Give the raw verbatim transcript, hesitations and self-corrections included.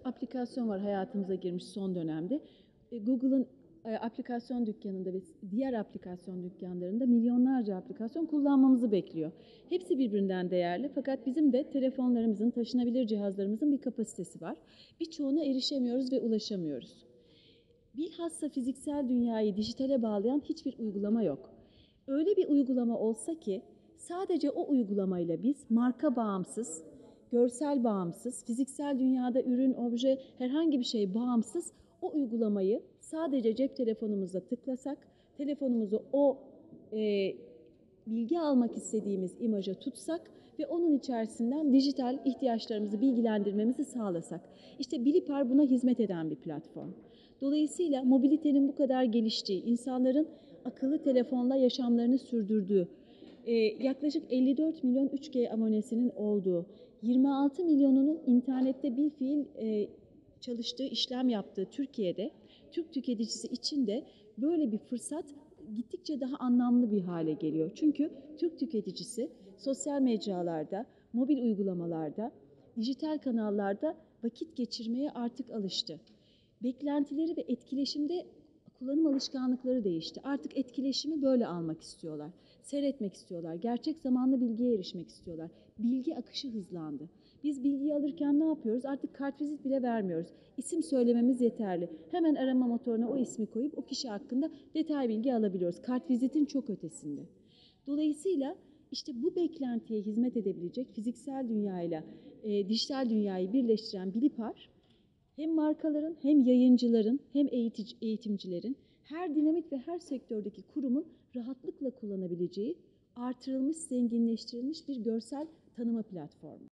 aplikasyon var hayatımıza girmiş son dönemde. E, Google'ın e, aplikasyon dükkanında ve diğer aplikasyon dükkanlarında milyonlarca aplikasyon kullanmamızı bekliyor. Hepsi birbirinden değerli fakat bizim de telefonlarımızın, taşınabilir cihazlarımızın bir kapasitesi var. Birçoğuna erişemiyoruz ve ulaşamıyoruz. Bilhassa fiziksel dünyayı dijitale bağlayan hiçbir uygulama yok. Öyle bir uygulama olsa ki sadece o uygulamayla biz marka bağımsız, görsel bağımsız, fiziksel dünyada ürün, obje, herhangi bir şey bağımsız o uygulamayı sadece cep telefonumuzla tıklasak, telefonumuzu o e, bilgi almak istediğimiz imaja tutsak ve onun içerisinden dijital ihtiyaçlarımızı bilgilendirmemizi sağlasak. İşte Bilipar buna hizmet eden bir platform. Dolayısıyla mobilitenin bu kadar geliştiği, insanların akıllı telefonla yaşamlarını sürdürdüğü, e, yaklaşık elli dört milyon üç G abonesinin olduğu, yirmi altı milyonunun internette bir fiil e, çalıştığı, işlem yaptığı Türkiye'de, Türk tüketicisi için de böyle bir fırsat gittikçe daha anlamlı bir hale geliyor. Çünkü Türk tüketicisi sosyal mecralarda, mobil uygulamalarda, dijital kanallarda vakit geçirmeye artık alıştı. Beklentileri ve etkileşimde kullanım alışkanlıkları değişti. Artık etkileşimi böyle almak istiyorlar. Seyretmek istiyorlar. Gerçek zamanlı bilgiye erişmek istiyorlar. Bilgi akışı hızlandı. Biz bilgiyi alırken ne yapıyoruz? Artık kartvizit bile vermiyoruz. İsim söylememiz yeterli. Hemen arama motoruna o ismi koyup o kişi hakkında detay bilgi alabiliyoruz. Kartvizitin çok ötesinde. Dolayısıyla işte bu beklentiye hizmet edebilecek fiziksel dünyayla e, dijital dünyayı birleştiren Bilipar, hem markaların, hem yayıncıların, hem eğitici, eğitimcilerin, her dinamik ve her sektördeki kurumun rahatlıkla kullanabileceği artırılmış, zenginleştirilmiş bir görsel tanıma platformu.